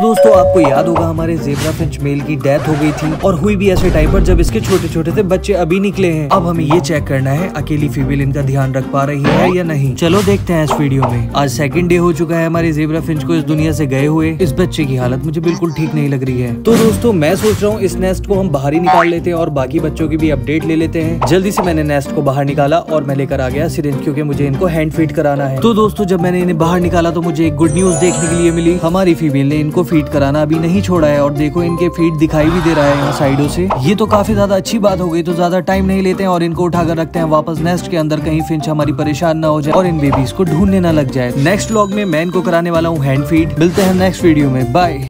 दोस्तों आपको याद होगा हमारे ज़ेब्रा फिंच मेल की डेथ हो गई थी और हुई भी ऐसे टाइम पर जब इसके छोटे छोटे से बच्चे अभी निकले हैं। अब हमें ये चेक करना है अकेली फीमेल इनका ध्यान रख पा रही है या नहीं। चलो देखते हैं इस वीडियो में। आज सेकंड डे हो चुका है हमारे ज़ेब्रा फिंच को इस दुनिया से गए हुए। इस बच्चे की हालत मुझे बिल्कुल ठीक नहीं लग रही है। तो दोस्तों मैं सोच रहा हूँ इस नेस्ट को हम बाहर ही निकाल लेते हैं और बाकी बच्चों की भी अपडेट ले लेते हैं। जल्दी से मैंने नेस्ट को बाहर निकाला और मैं लेकर आ गया सिरिंज, क्योंकि मुझे इनको हैंड फीड कराना है। तो दोस्तों जब मैंने इन्हें बाहर निकाला तो मुझे एक गुड न्यूज देखने के लिए मिली। हमारी फीमेल ने इनको फीड कराना अभी नहीं छोड़ा है और देखो इनके फीड दिखाई भी दे रहा है यहाँ साइडों से। ये तो काफी ज्यादा अच्छी बात हो गई। तो ज्यादा टाइम नहीं लेते हैं और इनको उठाकर रखते हैं वापस नेस्ट के अंदर, कहीं फिंच हमारी परेशान ना हो जाए और इन बेबीज को ढूंढने ना लग जाए। नेक्स्ट व्लॉग में मैं इनको कराने वाला हूँ हैंड फीड। मिलते हैं नेक्स्ट वीडियो में, बाय।